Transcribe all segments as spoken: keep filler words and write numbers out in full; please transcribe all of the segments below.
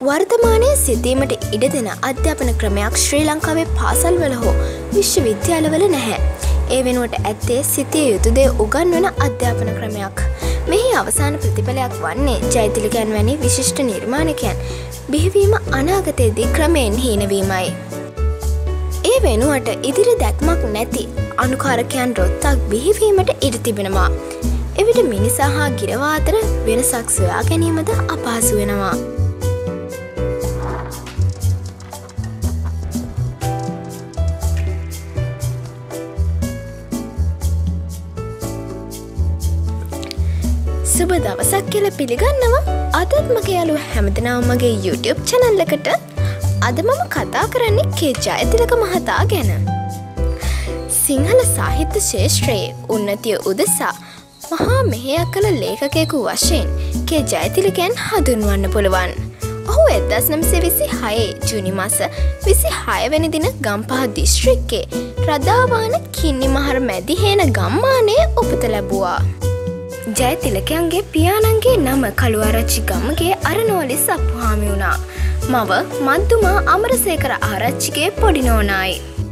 වර්තමානයේ සිටීමට ඉඩ දෙන අධ්‍යාපන ක්‍රමයක් ශ්‍රී ලංකාවේ පාසල්වල හෝ විශ්වවිද්‍යාලවල නැහැ. ඒ වෙනුවට ඇත්තේ සිටිය යුතු දේ උගන්වන අධ්‍යාපන ක්‍රමයක්. මෙහි අවසාන ප්‍රතිඵලයක් වන්නේ ජයතිලකයන් වැනි විශිෂ්ට නිර්මාණකයන් බිහිවීම අනාගතයේදී ක්‍රමයෙන් හීනවීමයි. ඒ වෙනුවට ඉදිරි දැක්මක් නැති අනුකාරකයන් රොත්තක් බිහිවීමට ඉඩ තිබෙනවා. එවිට මිනිසා හා ගිරවා අතර වෙනසක් සොයා ගැනීමද අපහසු වෙනවා. සුබ දවසක් කියලා පිළිගන්නවා. අදත් මගේ යාළුවෝ හැමදෙනාම මගේ YouTube channel එකට. අද මම කතා කරන්නේ කේ ජයතිලක මහතා ගැන. සිංහල සාහිත්‍ය ශාස්ත්‍රයේ උන්නතිය උදෙසා මහා මෙහෙයක් කළ ලේඛකයෙකු වශයෙන් කේ ජයතිලකයන් හඳුන්වන්න පුළුවන්. ඔහු එක්දහස් නවසිය විසිහය ජූනි මාස විසිහය වෙනි දින ගම්පහ දිස්ත්‍රික්කයේ රදාවාන කින්නිමහර මැදිහේන ගම්මානයේ උපත ලැබුවා. ජයතිලකයන්ගේ පියාණන්ගේ නම කළුආරච්චි ගමගේ අරනෝලිස් අප්පුහාමි වුණා. මව මද්දුමා අමරසේකර ආරච්චිගේ පොඩි නෝනායි.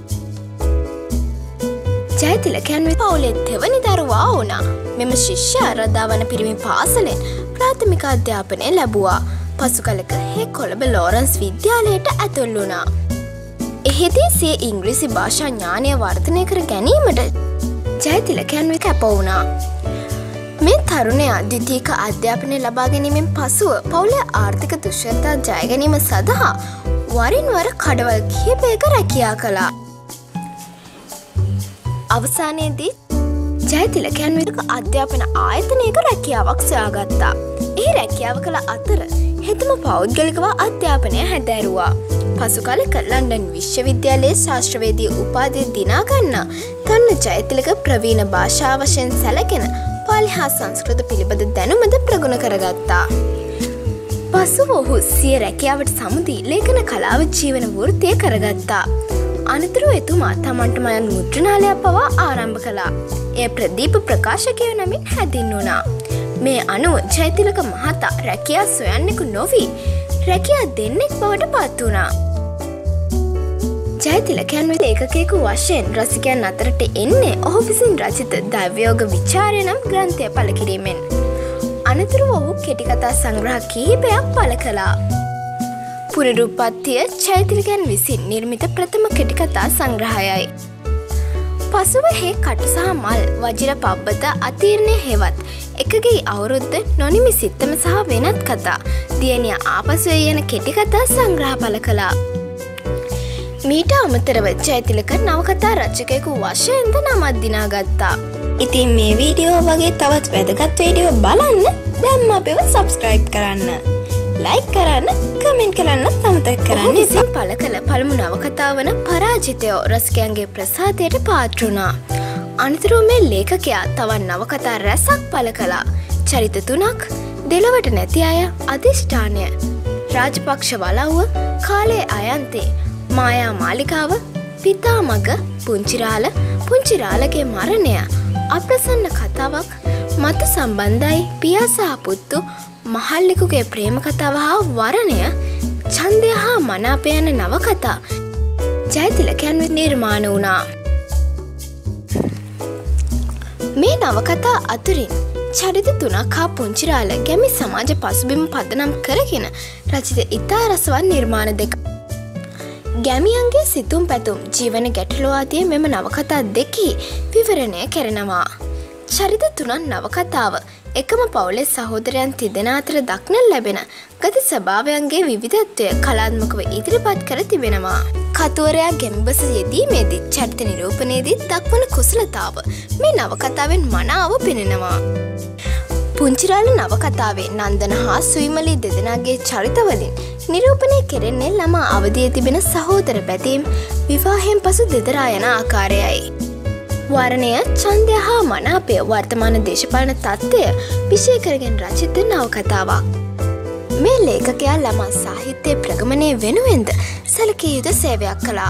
ජයතිලකයන් පවුලේ තෙවනි දරුවා වුණා. මෙම ශිෂ්‍යයා රදාවන පිරිමි පාසලෙන් ප්‍රාථමික අධ්‍යාපනය ලැබුවා. පසු කලක හේ කොළඹ ලෝරන්ස් විද්‍යාලයට ඇතුල් වුණා. එහිදී සිය ඉංග්‍රීසි භාෂා ඥානය වර්ධනය කර ගැනීමට ජයතිලකයන් කැප වුණා. මේ තරුණයා ද්විතීක අධ්‍යාපනය ලබා ගැනීමෙන් පසුව පවුලේ ආර්ථික දුෂ්කරතා ජය ගැනීම සඳහා වරින් වර කඩවල් කිහිපයක රැකියා කළා. අවසානයේදී ජයතිලකයන් විසින් අධ්‍යාපන ආයතනයක රැකියාවක් සොයාගත්තා. ඒ රැකියාව කළ අතර හෙතම පෞද්ගලිකව අධ්‍යාපනය හැදෑරුවා. පසු කලක ලන්ඩන් විශ්වවිද්‍යාලයේ ශාස්ත්‍රවේදී උපාධිය දිනා ගන්නා තරුණ ජයතිලක ප්‍රවීණ භාෂා වශයෙන් සැලකෙන පාලි හා සංස්කෘත පිළිබඳ දැනුමද ප්‍රගුණ කරගත්තා. පසුව ඔහු සිය රැකියාවට සමුදී ලේඛන කලාව ජීවන වෘත්තිය කරගත්තා. අනතුරුව එතුමා තමන්ටම යන මුද්‍රණාලයක් පවා ආරම්භ කළා. එය ප්‍රදීප ප්‍රකාශකය නමින් හැඳින්වුණා. මේ අනුව ජයතිලක මහතා රැකියා සොයන්නෙකු නොවී රැකියා දෙන්නෙක් බවට පත් වුණා. ජයතිලකයන් වෙත ඒකකයෙකු වශයෙන් රසිකයන් අතරට එන්නේ ඔහු විසින් රචිත දෛවයෝග විචාරය නම් ග්‍රන්ථය පළ කිරීමෙන්. අනතුරුව ඔහු කෙටිකතා සංග්‍රහ කිහිපයක් පළ කළා. පුනරුත්පත්තිය ජයතිලකයන් විසින් නිර්මිත ප්‍රථම කෙටිකතා සංග්‍රහයයි. පසුව හේ කටු සහ මල් වජිර පබ්බත අතීර්ණය හෙවත් එකගේ අවුරුද්ද නොනිමි සිත්තම සහ වෙනත් කතා දියණිය ආපසු යන කෙටිකතා සංග්‍රහ පළ කළා. මීට අමතරව ජයතිලක නවකතා රචකයෙකු වශයෙන්ද නමක් දිනාගත්තා. ඉතින් මේ වීඩියෝ වගේ තවත් වැදගත් වීඩියෝ බලන්න දැන්ම අපිව සබ්ස්ක්‍රයිබ් කරන්න. ලයික් කරන්න, කමෙන්ට් කරන්න අමතක කරන්න. ඉතින් පළ කළ පළමු නවකතාව වන පරාජිතයෝ රසිකයන්ගේ ප්‍රසාදයට පාත්‍ර වුණා. අනතුරුව මේ ලේඛකයා තවත් නවකතා රැසක් පළ කළා. චරිත තුනක්, දෙලොවට නැති අය, අධිෂ්ඨානය, රාජපක්ෂ වලව්ව, කාලයේ අයන්තේ, මායා මාලිකාව, පිතාමග, පුංචිරාල, පුංචිරාලගේ මරණය, අප්‍රසන්න කතාවක්, මතු සම්බන්ධයි, පියා සහ පුත්තු, මහල්ලෙකුගේ ප්‍රේම කතාව හා වරණය, ඡන්දය හා මනාපය යන නවකතා ජයතිලකයන් වෙත නිර්මාණය වුණා. මේ නවකතා අතුරින් චරිත තුනක් හා පුංචිරාල ගැමි සමාජ පසුබිම පදනම් කරගෙන රචිත ඉතා රසවත් නිර්මාණ දෙක. ගැමියන්ගේ සිතුම් පැතුම් ජීවන ගැටලු ආදිය මෙම නවකතා දෙකේ විවරණය කරනවා. චරිත තුනක් නවකතාව එකම පවුලේ සහෝදරයන් තිදෙන අතර දක්නට ලැබෙන ගති ස්වභාවයන්ගේ විවිධත්වය කලාත්මකව ඉදිරිපත් කර තිබෙනවා. කතුවරයා ගැමිබස යෙදීමේදී චරිත නිරූපණයේදී දක්වන කුසලතාව මේ නවකතාවෙන් මනාව පෙනෙනවා. පුංචිරාල නවකතාවේ නන්දන හා සුයිමලී දෙදෙනාගේ චරිතවලින් නිරූපණය කෙරෙන්නේ ළමා අවදියේ තිබෙන සහෝදර බැඳීම් විවාහයෙන් පසු දෙදරා යන ආකාරයයි. වර්ණය, ඡන්දය හා මනාපය වර්තමාන දේශපාලන තත්ත්වය විෂය කරගෙන රචිත නවකතාවක්. මේ ලේඛකයා ළමා සාහිත්‍ය ප්‍රගමනය වෙනුවෙන්ද සැලකිය යුතු සේවයක් කළා.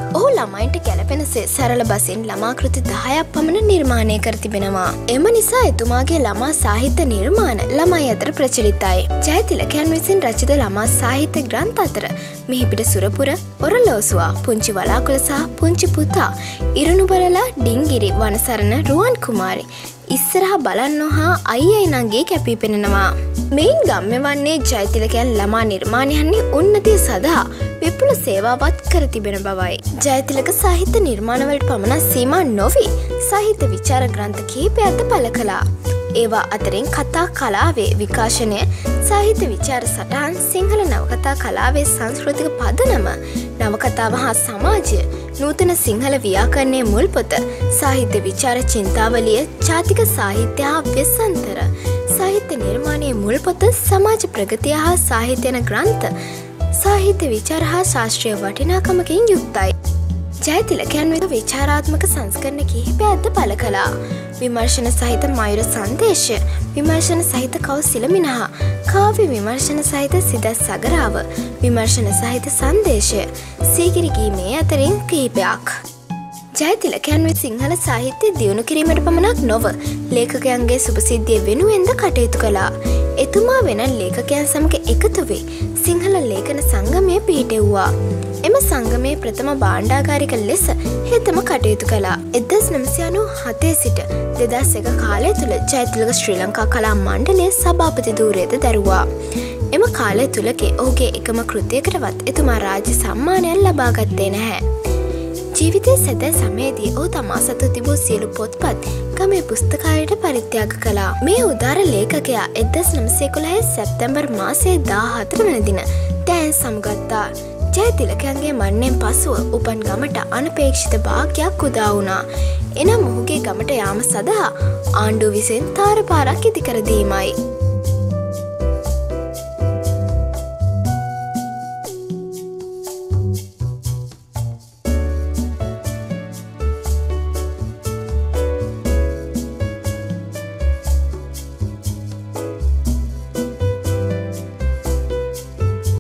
ඔහු ළමයින්ට ගැලපෙනසේ සරල බසින් ළමාකෘති දහයක් පමණ නිර්මාණය කර තිබෙනවා. එම නිසා එතුමාගේ ළමා සාහිත්‍ය නිර්මාණ ළමයි අතර ප්‍රචලිතයි. ජයතිලකයන් විසින් රචිත ළමා සාහිත්‍ය ග්‍රන්ථ අතර මිහිපිට සුරපුර, ඔරලෝසුවා, පුංචි වලාකුළ සහ පුංචි පුතා, ඉරුණුබරලා, ඩිංගිරි, වනසරණ, රුවන් කුමාරි, ඉස්සරහ බලන්න හා අයියයි නංගේ කැපී පෙනෙනවා. මෙයින් ගම්‍ය වන්නේ ජයතිලකයන් ළමා නිර්මාණයන්හි උන්නතිය සඳහා විපුල සේවාවත් කර තිබෙන බවයි. ජයතිලක සාහිත්‍ය නිර්මාණවලට පමණක් සීමා නොවි සාහිත්‍ය විචාර ග්‍රන්ථ කිහිපයක්ද පළ කළා. ඒවා අතරින් කතා කලාවේ විකාශනය, සාහිත්‍ය විචාර සටහන්, සිංහල නවකතා කලාවේ සංස්කෘතික පදනම, නවකතාව හා සමාජය, නූතන සිංහල ව්‍යාකරණයේ මුල්පොත, සාහිත්‍ය විචාර චින්තාවලිය, ජාතික සාහිත්‍ය හා වෙස්සන්තර, සාහිත්‍ය නිර්මාණයේ මුල්පොත, සමාජ ප්‍රගතිය හා සාහිත්‍ය යන ග්‍රන්ථ සාහිත්‍ය විචාර හා ශාස්ත්‍රීය වටිනාකමකින් යුක්තයි. ජයතිලකයන් වෙත විචාරාත්මක සංස්කරණ කිහිපයක්ද පළ කළා. විමර්ශන සහිත මයුර සංදේශය, විමර්ශන සහිත කවුසිලමිනහ, කාව්‍ය විමර්ශන සහිත සිදස් සගරාව, විමර්ශන සහිත සංදේශය, සීගිරි ගී මේ අතරින් කිහිපයක්. ජයතිලකයන් වෙත සිංහල සාහිත්‍ය දියුණු කිරීමට පමණක් නොව ලේඛකයන්ගේ සුභසිද්ධිය වෙනුවෙන්ද කටයුතු කළා. එතුමා වෙන ලේඛකයන් සමග එකතු වී සිංහල ලේඛන සංගමය පිහිටෙව්වා. එම සංගමයේ ප්‍රථම භාණ්ඩාගාරික ලෙස හෙතම කටයුතු කළා. එක්දහස් නවසිය අනූ හතේ සිට දෙදහස් එක කාලය තුළ ජයතිලක ශ්‍රී ලංකා කලා මණ්ඩලයේ සභාපති ධූරයද දැරුවා. එම කාලය තුළගේ ඔහුගේ එකම කෘතියකටවත් එතුමා රාජ්‍ය සම්මානයක් ලබා ගත්තේ නැහැ. ජීවිතයේ සැදෑ සමයේදී ඔහු තමා සතු තිබූ සියලු පොත්පත් ගමේ පුස්තකාලයට පරිත්‍යාග කළා. මේ උදාර ලේඛකයා එක්දහස් නවසිය එකොළහේ සැප්තැම්බර් මාසයේ දාහතර වන දින දෑන් සමුගත්තා. ජයතිලකයන්ගේ මරණයෙන් පසුව උපන් ගමට අනපේක්ෂිත භාග්‍යයක් උදා වුණා. එනම් ඔහුගේ ගමට යාම සඳහා ආණ්ඩුව විසින් තාරපාරක් ඉදිකර දීමයි.